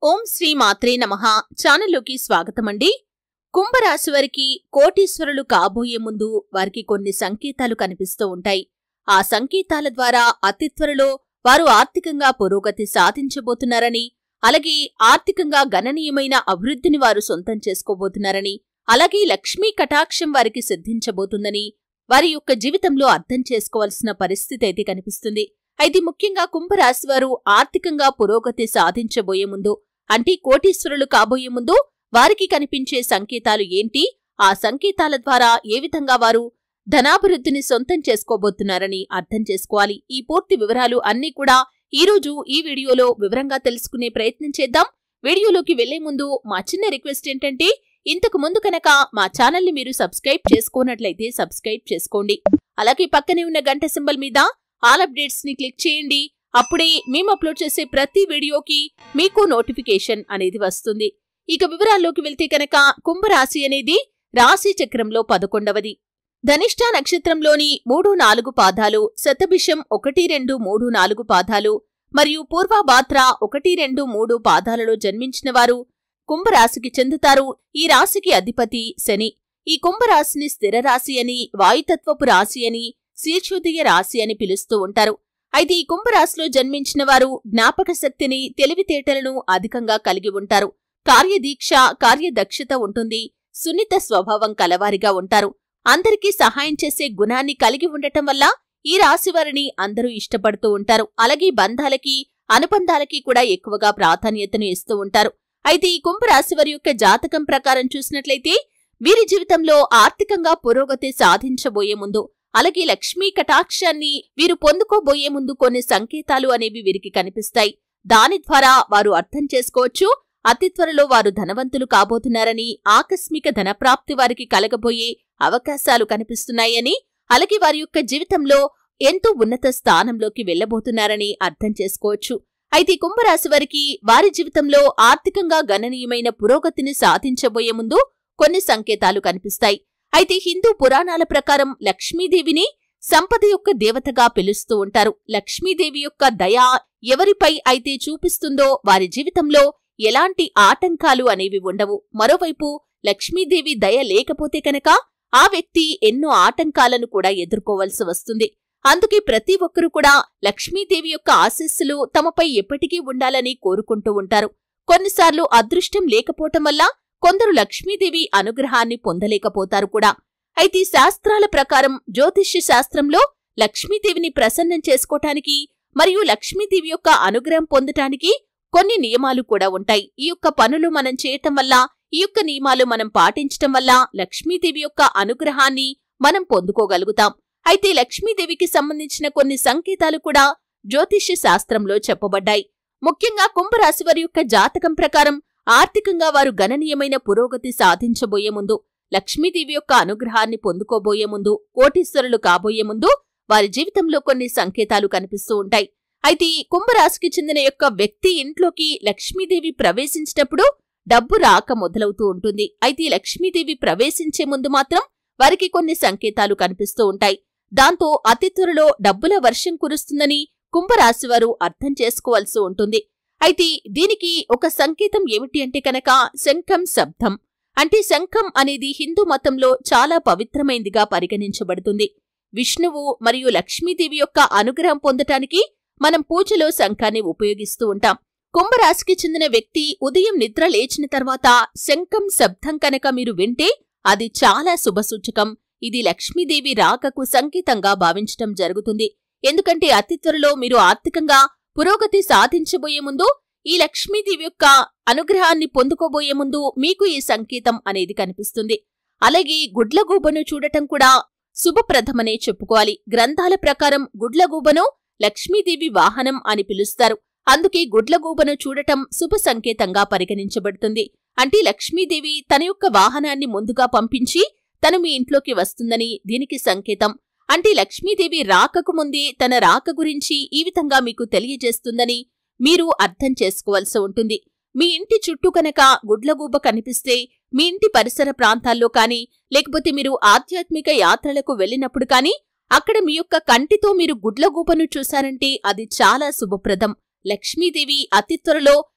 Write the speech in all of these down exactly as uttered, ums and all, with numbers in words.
ఓం శ్రీ మాత్రే నమః ఛానల్లోకి స్వాగతమండి. కుంభరాశి వారికి కోటీశ్వరులు కాబోయే ముందు వారికి కొన్ని సంకేతాలు కనిపిస్తూ ఉంటాయి. ఆ సంకేతాల ద్వారా అతి త్వరలో వారు ఆర్థికంగా పురోగతి సాధించబోతున్నారని, అలాగే ఆర్థికంగా గణనీయమైన అభివృద్ధిని వారు సొంతం చేసుకోబోతున్నారని, అలాగే లక్ష్మీ కటాక్షం వారికి సిద్ధించబోతుందని వారి యొక్క జీవితంలో అర్థం చేసుకోవాల్సిన పరిస్థితి అయితే కనిపిస్తుంది. అయితే ముఖ్యంగా కుంభరాశి వారు ఆర్థికంగా పురోగతి సాధించబోయే ముందు, అంటే కోటీశ్వరులు కాబోయే ముందు వారికి కనిపించే సంకేతాలు ఏంటి, ఆ సంకేతాల ద్వారా ఏ విధంగా వారు ధనాభివృద్ధిని సొంతం చేసుకోబోతున్నారని అర్థం చేసుకోవాలి. ఈ పూర్తి వివరాలు అన్నీ కూడా ఈ రోజు ఈ వీడియోలో వివరంగా తెలుసుకునే ప్రయత్నం చేద్దాం. వీడియోలోకి వెళ్లే ముందు మా చిన్న రిక్వెస్ట్ ఏంటంటే, ఇంతకు ముందు కనుక మా ఛానల్ ని మీరు సబ్స్క్రైబ్ చేసుకోనట్లయితే సబ్స్క్రైబ్ చేసుకోండి. అలాగే పక్కనే ఉన్న గంట సింబల్ మీద ఆల్ అప్డేట్స్ ని క్లిక్ చేయండి. అప్పుడే మేము అప్లోడ్ చేసే ప్రతి వీడియోకి మీకు నోటిఫికేషన్ అనేది వస్తుంది. ఇక వివరాల్లోకి వెళ్తే కనుక కుంభరాశి అనేది రాశి చక్రంలో పదకొండవది. ధనిష్ట నక్షత్రంలోని మూడు నాలుగు పాదాలు, శతభిషం ఒకటి రెండు మూడు నాలుగు పాదాలు మరియు పూర్వభాద్ర ఒకటి రెండు మూడు పాదాలలో జన్మించిన వారు కుంభరాశికి చెందుతారు. ఈ రాశికి అధిపతి శని. ఈ కుంభరాశిని స్థిర రాశి అని, వాయుతత్వపు రాశి అని, శీర్షోదయ రాశి అని పిలుస్తూ ఉంటారు. అయితే ఈ కుంభరాశిలో జన్మించిన వారు జ్ఞాపక శక్తిని, తెలివితేటలను అధికంగా కలిగి ఉంటారు. కార్యదీక్ష, కార్యదక్షత ఉంటుంది. సున్నిత స్వభావం కలవారిగా ఉంటారు. అందరికీ సహాయం చేసే గుణాన్ని కలిగి ఉండటం వల్ల ఈ రాశి వారిని అందరూ ఇష్టపడుతూ ఉంటారు. అలాగే బంధాలకి, అనుబంధాలకి కూడా ఎక్కువగా ప్రాధాన్యతను ఇస్తూ ఉంటారు. అయితే ఈ కుంభరాశి వారి యొక్క జాతకం ప్రకారం చూసినట్లయితే వీరి జీవితంలో ఆర్థికంగా పురోగతి సాధించబోయే ముందు, అలాగే లక్ష్మీ కటాక్షాన్ని వీరు పొందుకోబోయే ముందు కొన్ని సంకేతాలు అనేవి వీరికి కనిపిస్తాయి. దాని ద్వారా వారు అర్థం చేసుకోవచ్చు అతి త్వరలో వారు ధనవంతులు కాబోతున్నారని, ఆకస్మిక ధనప్రాప్తి వారికి కలగబోయే అవకాశాలు కనిపిస్తున్నాయని, అలాగే వారి యొక్క జీవితంలో ఎంతో ఉన్నత స్థానంలోకి వెళ్లబోతున్నారని అర్థం చేసుకోవచ్చు. అయితే కుంభరాశి వారికి వారి జీవితంలో ఆర్థికంగా గణనీయమైన పురోగతిని సాధించబోయే ముందు కొన్ని సంకేతాలు కనిపిస్తాయి. అయితే హిందూ పురాణాల ప్రకారం లక్ష్మీదేవిని సంపద యొక్క దేవతగా పిలుస్తూ ఉంటారు. లక్ష్మీదేవి యొక్క దయ ఎవరిపై అయితే చూపిస్తుందో వారి జీవితంలో ఎలాంటి ఆటంకాలు అనేవి ఉండవు. మరోవైపు లక్ష్మీదేవి దయ లేకపోతే కనుక ఆ వ్యక్తి ఎన్నో ఆటంకాలను కూడా ఎదుర్కోవలసి వస్తుంది. అందుకే ప్రతి ఒక్కరూ కూడా లక్ష్మీదేవి యొక్క ఆశీస్సులు తమపై ఎప్పటికీ ఉండాలని కోరుకుంటూ ఉంటారు. కొన్నిసార్లు అదృష్టం లేకపోవటం వల్ల కొందరు లక్ష్మీదేవి అనుగ్రహాన్ని పొందలేకపోతారు కూడా. అయితే శాస్త్రాల ప్రకారం, జ్యోతిష్య శాస్త్రంలో లక్ష్మీదేవిని ప్రసన్నం చేసుకోవటానికి మరియు లక్ష్మీదేవి యొక్క అనుగ్రహం పొందటానికి కొన్ని నియమాలు కూడా ఉంటాయి. ఈ యొక్క పనులు మనం చేయటం వల్ల, ఈ యొక్క నియమాలు మనం పాటించటం వల్ల లక్ష్మీదేవి యొక్క అనుగ్రహాన్ని మనం పొందుకోగలుగుతాం. అయితే లక్ష్మీదేవికి సంబంధించిన కొన్ని సంకేతాలు కూడా జ్యోతిష్య శాస్త్రంలో చెప్పబడ్డాయి. ముఖ్యంగా కుంభరాశి వారి యొక్క జాతకం ప్రకారం ఆర్థికంగా వారు గణనీయమైన పురోగతి సాధించబోయే ముందు, లక్ష్మీదేవి యొక్క అనుగ్రహాన్ని పొందుకోబోయే ముందు, కోటీశ్వరులు కాబోయే ముందు వారి జీవితంలో కొన్ని సంకేతాలు కనిపిస్తూ ఉంటాయి. అయితే ఈ కుంభరాశికి చెందిన యొక్క వ్యక్తి ఇంట్లోకి లక్ష్మీదేవి ప్రవేశించేటప్పుడు డబ్బు రాక మొదలవుతూ ఉంటుంది. అయితే లక్ష్మీదేవి ప్రవేశించే ముందు మాత్రం వారికి కొన్ని సంకేతాలు కనిపిస్తూ ఉంటాయి. దాంతో అతి త్వరలో డబ్బుల వర్షం కురుస్తుందని కుంభరాశి వారు అర్థం చేసుకోవాల్సి ఉంటుంది. అయితే దీనికి ఒక సంకేతం ఏమిటి అంటే కనుక శంఖం శబ్దం. అంటే శంఖం అనేది హిందూ మతంలో చాలా పవిత్రమైందిగా పరిగణించబడుతుంది. విష్ణువు మరియు లక్ష్మీదేవి యొక్క అనుగ్రహం పొందటానికి మనం పూజలో శంఖాన్ని ఉపయోగిస్తూ ఉంటాం. కుంభరాశికి చెందిన వ్యక్తి ఉదయం నిద్ర లేచిన తర్వాత శంఖం శబ్దం కనుక మీరు వింటే అది చాలా శుభసూచకం. ఇది లక్ష్మీదేవి రాకకు సంకేతంగా భావించటం జరుగుతుంది. ఎందుకంటే అతి త్వరలో మీరు ఆర్థికంగా పురోగతి సాధించబోయే ముందు, ఈ లక్ష్మీదేవి యొక్క అనుగ్రహాన్ని పొందుకోబోయే ముందు మీకు ఈ సంకేతం అనేది కనిపిస్తుంది. అలాగే గుడ్లగూబను చూడటం కూడా శుభప్రదమనే చెప్పుకోవాలి. గ్రంథాల ప్రకారం గుడ్లగూబను లక్ష్మీదేవి వాహనం అని పిలుస్తారు. అందుకే గుడ్లగూబను చూడటం శుభ సంకేతంగా పరిగణించబడుతుంది. అంటే లక్ష్మీదేవి తన యొక్క వాహనాన్ని ముందుగా పంపించి తను మీ ఇంట్లోకి వస్తుందని దీనికి సంకేతం. అంటే లక్ష్మీదేవి రాకకు ముందే తన రాక గురించి ఈ విధంగా మీకు తెలియజేస్తుందని మీరు అర్థం చేసుకోవాల్సి ఉంటుంది. మీ ఇంటి చుట్టూ కనుక గుడ్లగూబ కనిపిస్తే, మీ ఇంటి పరిసర ప్రాంతాల్లో కానీ, లేకపోతే మీరు ఆధ్యాత్మిక యాత్రలకు వెళ్ళినప్పుడు కానీ అక్కడ మీ యొక్క కంటితో మీరు గుడ్లగూబను చూశారంటే అది చాలా శుభప్రదం. లక్ష్మీదేవి అతి త్వరలో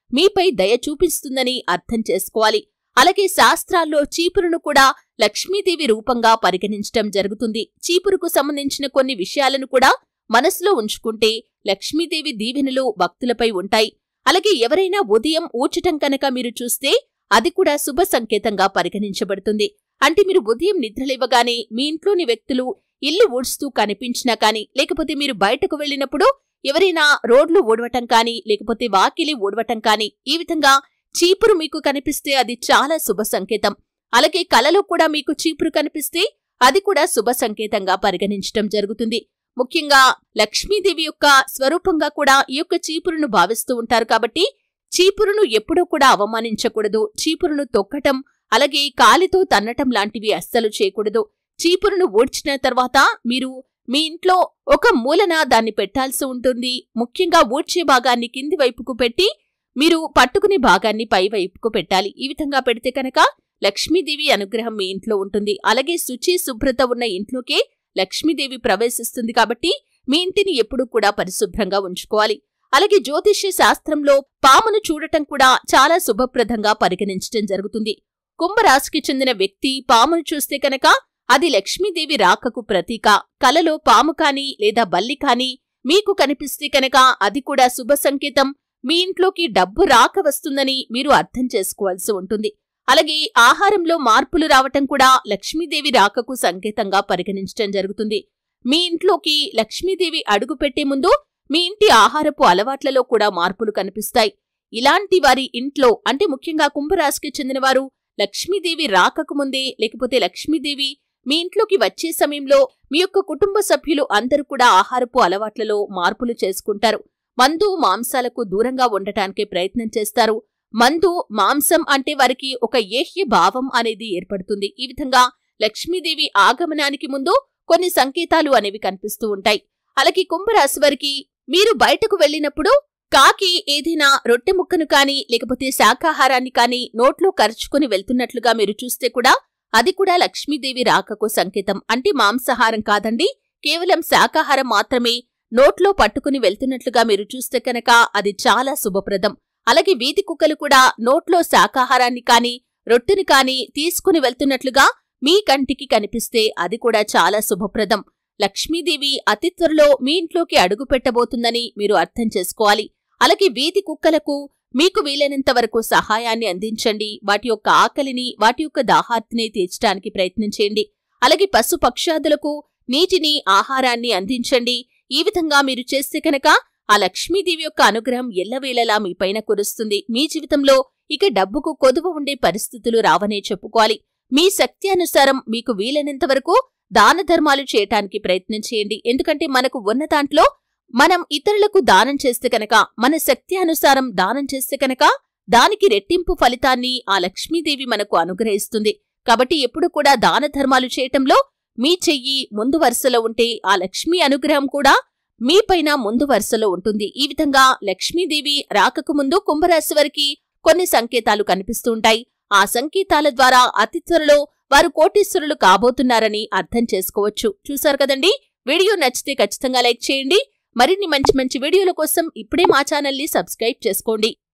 మీపై దయ చూపిస్తుందని అర్థం చేసుకోవాలి. అలాగే శాస్త్రాల్లో చీపురును కూడా లక్ష్మీదేవి రూపంగా పరిగణించటం జరుగుతుంది. చీపురుకు సంబంధించిన కొన్ని విషయాలను కూడా మనసులో ఉంచుకుంటే లక్ష్మీదేవి దీవెనలు భక్తులపై ఉంటాయి. అలాగే ఎవరైనా ఉదయం ఊడ్చటం కనుక మీరు చూస్తే అది కూడా శుభ సంకేతంగా పరిగణించబడుతుంది. అంటే మీరు ఉదయం నిద్రలేవగానే మీ ఇంట్లోని వ్యక్తులు ఇల్లు ఊడ్స్తూ కనిపించినా కాని, లేకపోతే మీరు బయటకు వెళ్లినప్పుడు ఎవరైనా రోడ్లు ఊడవటం కాని, లేకపోతే వాకిలి ఊడవటం కాని, ఈ విధంగా చీపురు మీకు కనిపిస్తే అది చాలా శుభ సంకేతం. అలాగే కలలో కూడా మీకు చీపురు కనిపిస్తే అది కూడా శుభ సంకేతంగా పరిగణించటం జరుగుతుంది. ముఖ్యంగా లక్ష్మీదేవి యొక్క స్వరూపంగా కూడా ఈ యొక్క చీపురును భావిస్తూ ఉంటారు. కాబట్టి చీపురును ఎప్పుడూ కూడా అవమానించకూడదు. చీపురును తొక్కటం, అలాగే కాలితో తన్నటం లాంటివి అస్సలు చేయకూడదు. చీపురును ఊడ్చిన తర్వాత మీరు మీ ఇంట్లో ఒక మూలన దాన్ని పెట్టాల్సి ఉంటుంది. ముఖ్యంగా ఊడ్చే భాగాన్ని కింది వైపుకు పెట్టి మీరు పట్టుకునే భాగాన్ని పై వైపుకు పెట్టాలి. ఈ విధంగా పెడితే కనుక లక్ష్మీదేవి అనుగ్రహం మీ ఇంట్లో ఉంటుంది. అలాగే శుచి శుభ్రత ఉన్న ఇంట్లోకే లక్ష్మీదేవి ప్రవేశిస్తుంది. కాబట్టి మీ ఇంటిని ఎప్పుడూ కూడా పరిశుభ్రంగా ఉంచుకోవాలి. అలాగే జ్యోతిష్య శాస్త్రంలో పామును చూడటం కూడా చాలా శుభప్రదంగా పరిగణించటం జరుగుతుంది. కుంభరాశికి చెందిన వ్యక్తి పామును చూస్తే కనుక అది లక్ష్మీదేవి రాకకు ప్రతీక. కలలో పాము కాని లేదా బల్లి కాని మీకు కనిపిస్తే కనుక అది కూడా శుభ సంకేతం. మీ ఇంట్లోకి డబ్బు రాక వస్తుందని మీరు అర్థం చేసుకోవాల్సి ఉంటుంది. అలాగే ఆహారంలో మార్పులు రావటం కూడా లక్ష్మీదేవి రాకకు సంకేతంగా పరిగణించటం జరుగుతుంది. మీ ఇంట్లోకి లక్ష్మీదేవి అడుగు పెట్టే ముందు మీ ఇంటి ఆహారపు అలవాట్లలో కూడా మార్పులు కనిపిస్తాయి. ఇలాంటి వారి ఇంట్లో, అంటే ముఖ్యంగా కుంభరాశికి చెందినవారు లక్ష్మీదేవి రాకకు ముందే, లేకపోతే లక్ష్మీదేవి మీ ఇంట్లోకి వచ్చే సమయంలో మీ యొక్క కుటుంబ సభ్యులు అందరూ కూడా ఆహారపు అలవాట్లలో మార్పులు చేసుకుంటారు. మందు మాంసాలకు దూరంగా ఉండటానికే ప్రయత్నం చేస్తారు. మందు మాంసం అంటే వారికి ఒక ఏహ్య భావం అనేది ఏర్పడుతుంది. ఈ విధంగా లక్ష్మీదేవి ఆగమనానికి ముందు కొన్ని సంకేతాలు అనేవి కనిపిస్తూ ఉంటాయి. అలాగే కుంభరాశి వారికి మీరు బయటకు వెళ్లినప్పుడు కాకి ఏదైనా రొట్టె ముక్కను కాని, లేకపోతే శాకాహారాన్ని కాని నోట్లో కరుచుకుని వెళ్తున్నట్లుగా మీరు చూస్తే కూడా అది కూడా లక్ష్మీదేవి రాకకు సంకేతం. అంటే మాంసాహారం కాదండి, కేవలం శాకాహారం మాత్రమే నోట్లో పట్టుకుని వెళ్తున్నట్లుగా మీరు చూస్తే కనుక అది చాలా శుభప్రదం. అలాగే వీధి కుక్కలు కూడా నోట్లో శాకాహారాన్ని కాని, రొట్టెని కాని తీసుకుని వెళ్తున్నట్లుగా మీ కంటికి కనిపిస్తే అది కూడా చాలా శుభప్రదం. లక్ష్మీదేవి అతి త్వరలో మీ ఇంట్లోకి అడుగు పెట్టబోతుందని మీరు అర్థం చేసుకోవాలి. అలాగే వీధి కుక్కలకు మీకు వీలైనంత వరకు సహాయాన్ని అందించండి. వాటి యొక్క ఆకలిని, వాటి యొక్క దాహార్తిని తీర్చడానికి ప్రయత్నం చేయండి. అలాగే పశు పక్షాదులకు నీటిని, ఆహారాన్ని అందించండి. ఈ విధంగా మీరు చేస్తే కనుక ఆ లక్ష్మీదేవి యొక్క అనుగ్రహం ఎల్లవేళలా మీపైన కురుస్తుంది. మీ జీవితంలో ఇక డబ్బుకు కొదువ ఉండే పరిస్థితులు రావనే చెప్పుకోవాలి. మీ శక్తి అనుసారం మీకు వీలైనంత వరకు దాన ధర్మాలు చేయటానికి ప్రయత్నం చేయండి. ఎందుకంటే మనకు ఉన్న దాంట్లో మనం ఇతరులకు దానం చేస్తే కనుక, మన శక్తి అనుసారం దానం చేస్తే కనుక దానికి రెట్టింపు ఫలితాన్ని ఆ లక్ష్మీదేవి మనకు అనుగ్రహిస్తుంది. కాబట్టి ఎప్పుడు కూడా దాన ధర్మాలు చేయటంలో మీ చెయ్యి ముందు వరుసలో ఉంటే ఆ లక్ష్మీ అనుగ్రహం కూడా మీపైన ముందు వరుసలో ఉంటుంది. ఈ విధంగా లక్ష్మీదేవి రాకకు ముందు కుంభరాశి వారికి కొన్ని సంకేతాలు కనిపిస్తూ ఉంటాయి. ఆ సంకేతాల ద్వారా అతి త్వరలో వారు కోటీశ్వరులు కాబోతున్నారని అర్థం చేసుకోవచ్చు. చూశారు కదండి. వీడియో నచ్చితే ఖచ్చితంగా లైక్ చేయండి. మరిన్ని మంచి మంచి వీడియోల కోసం ఇప్పుడే మా ఛానల్ని సబ్స్క్రైబ్ చేసుకోండి.